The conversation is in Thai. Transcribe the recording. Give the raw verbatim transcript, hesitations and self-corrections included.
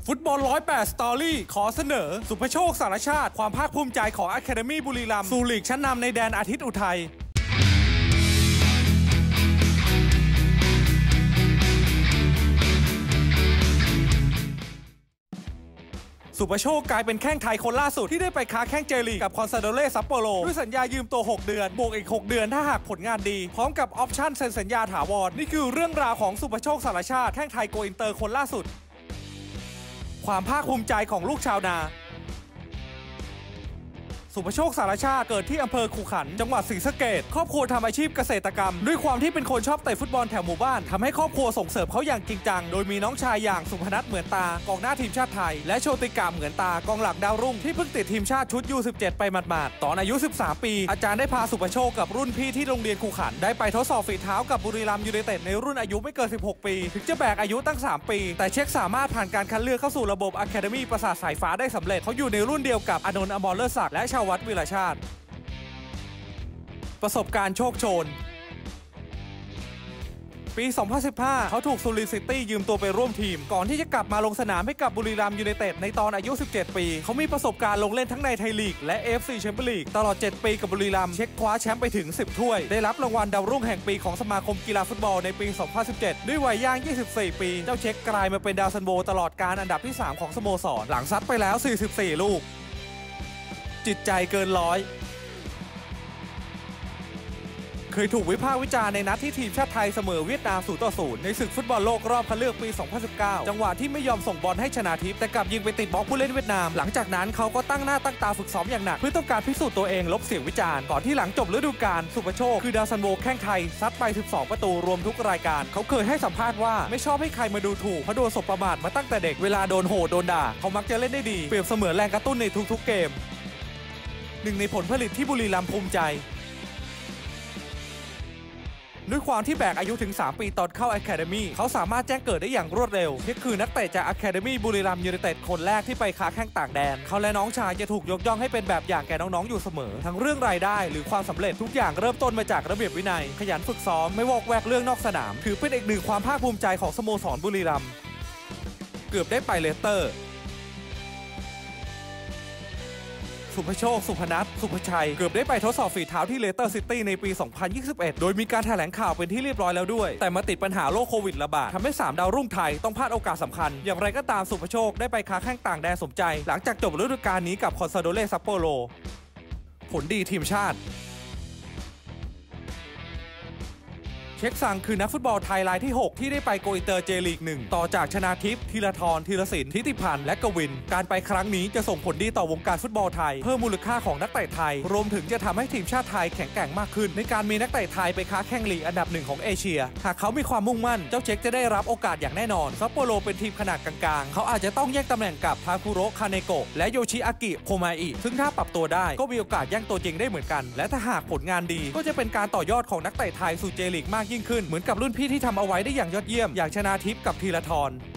ฟุตบอลร้อยแปดสตอรี่ขอเสนอสุภโชคสารชาติความภาคภูมิใจของอะคาเดมี่บุรีรัมย์สู่ลีกชั้นนำในแดนอาทิตย์อุทัยสุภโชคกลายเป็นแข้งไทยคนล่าสุดที่ได้ไปค้าแข้งเจลีกกับคอนซาโดเล่ซัปโปโรด้วยสัญญายืมตัวหกเดือนบวกอีกหกเดือนถ้าหากผลงานดีพร้อมกับออปชั่นเซ็นสัญญาถาวรนี่คือเรื่องราวของสุภโชคสารชาติแข้งไทยโกอินเตอร์คนล่าสุดความภาคภูมิใจของลูกชาวนาสุภโชคสารชาติเกิดที่อำเภอขุขันธ์จังหวัดศรีสะเกษครอบครัวทำอาชีพเกษตรกรรมด้วยความที่เป็นคนชอบเตะฟุตบอลแถวหมู่บ้านทำให้ครอบครัวส่งเสริมเขาอย่างจริงจังโดยมีน้องชายอย่างสุพนัทเหมือนตากองหน้าทีมชาติไทยและโชติกาเหมือนตากองหลังดาวรุ่งที่เพิ่งติดทีมชาติชุด ยู สิบเจ็ด ไปหมาดๆตอนอายุสิบสามปีอาจารย์ได้พาสุภโชคกับรุ่นพี่ที่โรงเรียนขุขันธ์ได้ไปทดสอบฝีเท้ากับบุรีรัมย์ยูไนเต็ดในรุ่นอายุไม่เกินสิบหกปีถึงจะแบกอายุตั้งสามปีแต่เช็คสามารถผ่านการคัดเลือกเข้าสู่ระบบอะคาเดมี่ปราสาทสายฟ้าได้สำเร็จเขาอยู่ในรุ่นเดียวกับอานนท์อมรเลิศศักดิ์และชาววัดวิรชาติประสบการณ์โชคโชนปี สองพันสิบห้า เขาถูกสุรินทร์ซิตี้ยืมตัวไปร่วมทีมก่อนที่จะกลับมาลงสนามให้กับบุรีรัมย์ยูไนเต็ดในตอนอายุสิบเจ็ดปีเขามีประสบการณ์ลงเล่นทั้งในไทยลีกและ เอ เอฟ ซี แชมเปี้ยนลีกตลอดเจ็ดปีกับบุรีรัมย์เช็คคว้าแชมป์ไปถึงสิบถ้วยได้รับรางวัลดาวรุ่งแห่งปีของสมาคมกีฬาฟุตบอลในปี สองพันสิบเจ็ด ด้วยวัยย่างยี่สิบสี่ปีเจ้าเช็คกลายมาเป็นดาวซันโบตลอดการอันดับที่สามของสโมสรหลังซัดไปแล้วสี่สิบสี่ลูกจิตใจเกินร้อยเคยถูกวิพากษ์วิจารณ์ในนัดที่ทีมชาติไทยเสมอเวียดนาม ศูนย์ต่อศูนย์ ในศึกฟุตบอลโลกรอบคัดเลือกปี สองพันสิบเก้า จังหวะที่ไม่ยอมส่งบอลให้ชนาทิพย์แต่กลับยิงไปติดบล็อกผู้เล่นเวียดนามหลังจากนั้นเขาก็ตั้งหน้าตั้งตาฝึกซ้อมอย่างหนักเพื่อต้องการพิสูจน์ตัวเองลบเสียงวิจารณ์ก่อนที่หลังจบฤดูกาลสุภโชคคือดาวซันโวแข้งไทยซัดไปสิบสองประตูรวมทุกรายการเขาเคยให้สัมภาษณ์ว่าไม่ชอบให้ใครมาดูถูกเพราะโดนสบประมาทมาตั้งแต่เด็กเวลาโดนโหดโดนด่าเขามักจะเล่นได้ดีเปรียบเสมือนแรงกระตุ้นในทุกๆเกมหนึ่งในผลผลิตที่บุรีรัมย์ภูมิใจด้วยความที่แบกอายุถึงสามปีตอนเข้าอะคาเดมี่เขาสามารถแจ้งเกิดได้อย่างรวดเร็วนี่คือนักเตะจากอะคาเดมี่บุรีรัมย์ยูไนเต็ดคนแรกที่ไปค้าแข้งต่างแดนเขาและน้องชายจะถูกยกย่องให้เป็นแบบอย่างแก่น้องๆอยู่เสมอทั้งเรื่องรายได้หรือความสำเร็จทุกอย่างเริ่มต้นมาจากระเบียบวินัยขยันฝึกซ้อมไม่วอกแวกเรื่องนอกสนามถือเป็นอีกหนึ่งความภาคภูมิใจของสโมสรบุรีรัมย์เกือบได้ไปเลสเตอร์สุภโชค สุพนัท สุภชัยเกือบได้ไปทดสอบฝีเท้าที่เลสเตอร์ซิตี้ในปี สองพันยี่สิบเอ็ด โดยมีการแถลงข่าวเป็นที่เรียบร้อยแล้วด้วยแต่มาติดปัญหาโรคโควิดระบาดทำให้สามดาวรุ่งไทยต้องพลาดโอกาสสำคัญอย่างไรก็ตามสุภโชคได้ไปค้าแข้งต่างแดนสมใจหลังจากจบฤดูกาลนี้กับคอนซาโดเล่ซัปโปโรผลดีทีมชาติเช็คซังคือนักฟุตบอลไทยรายที่หกที่ได้ไปโกอินเตอร์เจลีกหนึ่งต่อจากชนาทิพย์ธีรทรธีรศิลป์ทิติพันธ์และกวินการไปครั้งนี้จะส่งผลดีต่อวงการฟุตบอลไทยเพิ่มมูลค่าของนักเตะไทยรวมถึงจะทำให้ทีมชาติไทยแข็งแกร่งมากขึ้นในการมีนักเตะไทยไปค้าแข่งลีกอันดับหนึ่งของเอเชียหากเขามีความมุ่งมั่นเจ้าเช็คจะได้รับโอกาสอย่างแน่นอนซัปโปโรเป็นทีมขนาดกลางๆเขาอาจจะต้องแย่งตำแหน่งกับทาคุโระคาเนโกะและโยชิอากิโคมาอิซึ่งถ้าปรับตัวได้ก็มีโอกาสแย่งตัวจริงได้เหมือนกันและถ้าหากผลงานดีก็จะเป็นการต่อยอดของนักเตะไทยสู่เจลีกมากยิ่งขึ้นเหมือนกับรุ่นพี่ที่ทำเอาไว้ได้อย่างยอดเยี่ยมอย่างชนาทิพย์กับธีรทร